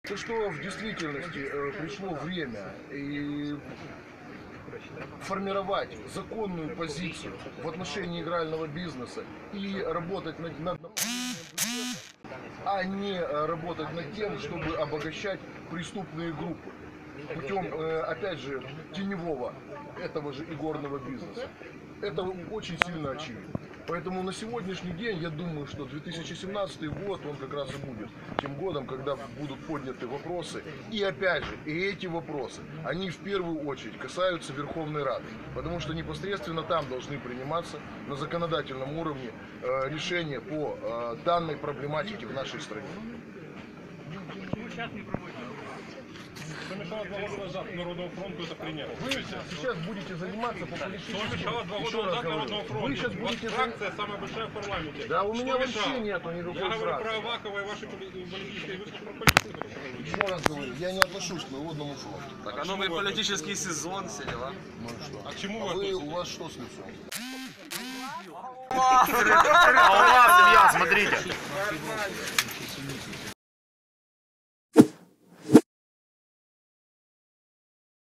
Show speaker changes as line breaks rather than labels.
То, что в действительности пришло время и формировать законную позицию в отношении игрального бизнеса и работать над наполнением бюджета, а не работать над тем, чтобы обогащать преступные группы путем, опять же, теневого этого же игорного бизнеса. Это очень сильно очевидно. Поэтому на сегодняшний день я думаю, что 2017 год, он как раз и будет тем годом, когда будут подняты вопросы. И опять же, и эти вопросы, они в первую очередь касаются Верховной Рады. Потому что непосредственно там должны приниматься на законодательном уровне решения по данной проблематике в нашей стране.
Что мешало 2 года назад Народному фронту это принять?
Вы сейчас будете заниматься популистическим...
Что мешало 2 года назад Народному фронту?
Вы сейчас будете...
Фракция самая большая в парламенте.
Да, у меня
Что
вообще
мешало?
нету никакой
Я говорю
фракции.
про Авакова и ваши политические выступы про политику.
Еще раз говорю, я не отношусь к Народному фронту.
Так, а новый политический сезон, все дела.
Ну и что?
А к чему
А
вы
у вас что с лицом?
А у вас, Илья, смотрите.